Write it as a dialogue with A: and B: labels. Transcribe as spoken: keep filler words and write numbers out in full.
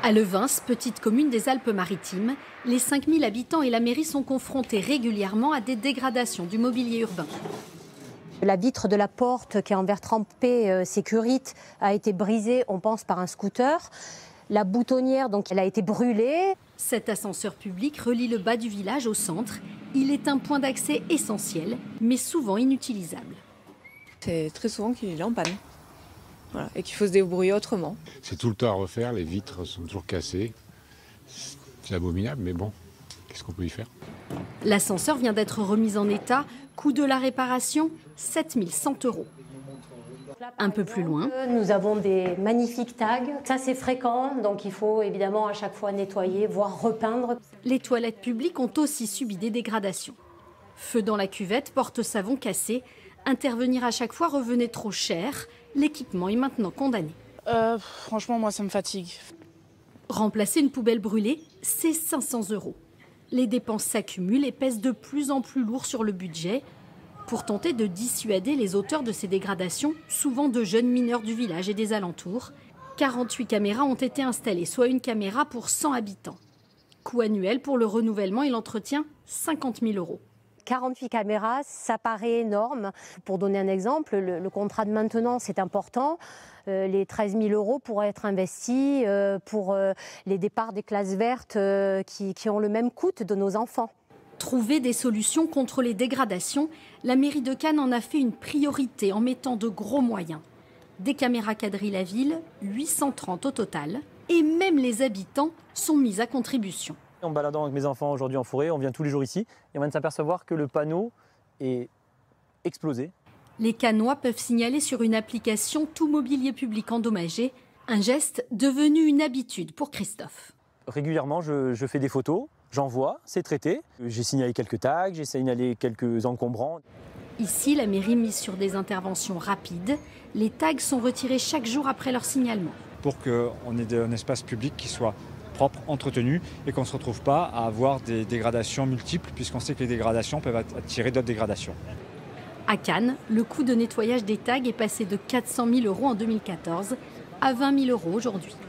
A: À Levins, petite commune des Alpes-Maritimes, les cinq mille habitants et la mairie sont confrontés régulièrement à des dégradations du mobilier urbain.
B: La vitre de la porte qui est en verre trempé euh, sécurite a été brisée, on pense, par un scooter. La boutonnière, donc, elle a été brûlée.
A: Cet ascenseur public relie le bas du village au centre. Il est un point d'accès essentiel, mais souvent inutilisable.
C: C'est très souvent qu'il est en panne. Voilà, et qu'il faut se débrouiller autrement.
D: C'est tout le temps à refaire, les vitres sont toujours cassées. C'est abominable, mais bon, qu'est-ce qu'on peut y faire?
A: L'ascenseur vient d'être remis en état. Coût de la réparation, sept mille cent euros. Un peu plus loin,
B: nous avons des magnifiques tags. Ça, c'est fréquent, donc il faut évidemment à chaque fois nettoyer, voire repeindre.
A: Les toilettes publiques ont aussi subi des dégradations. Feu dans la cuvette, porte-savon cassé. Intervenir à chaque fois revenait trop cher. L'équipement est maintenant condamné.
E: Euh, franchement, moi, ça me fatigue.
A: Remplacer une poubelle brûlée, c'est cinq cents euros. Les dépenses s'accumulent et pèsent de plus en plus lourd sur le budget. Pour tenter de dissuader les auteurs de ces dégradations, souvent de jeunes mineurs du village et des alentours, quarante-huit caméras ont été installées, soit une caméra pour cent habitants. Coût annuel pour le renouvellement et l'entretien, cinquante mille euros.
B: quarante-huit caméras, ça paraît énorme. Pour donner un exemple, le, le contrat de maintenance est important. Euh, les treize mille euros pourraient être investis euh, pour euh, les départs des classes vertes euh, qui, qui ont le même coût de nos enfants.
A: Trouver des solutions contre les dégradations, la mairie de Cannes en a fait une priorité en mettant de gros moyens. Des caméras quadrillent la ville, huit cent trente au total, et même les habitants sont mis à contribution.
F: En baladant avec mes enfants aujourd'hui en forêt, on vient tous les jours ici et on vient de s'apercevoir que le panneau est explosé.
A: Les Cannois peuvent signaler sur une application tout mobilier public endommagé, un geste devenu une habitude pour Christophe.
F: Régulièrement, je, je fais des photos, j'envoie, c'est traité. J'ai signalé quelques tags, j'ai signalé quelques encombrants.
A: Ici, la mairie mise sur des interventions rapides. Les tags sont retirés chaque jour après leur signalement.
G: Pour qu'on ait un espace public qui soit propre, entretenu et qu'on ne se retrouve pas à avoir des dégradations multiples puisqu'on sait que les dégradations peuvent attirer d'autres dégradations.
A: À Cannes, le coût de nettoyage des tags est passé de quatre cent mille euros en deux mille quatorze à vingt mille euros aujourd'hui.